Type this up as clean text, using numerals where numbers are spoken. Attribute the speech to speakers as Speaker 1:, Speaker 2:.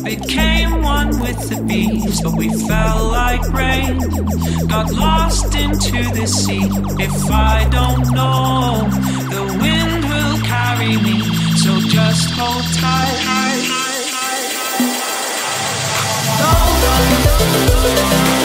Speaker 1: became one with the beast, but we fell like rain. Got lost into the sea. If I don't know, the wind will carry me. So just hold tight.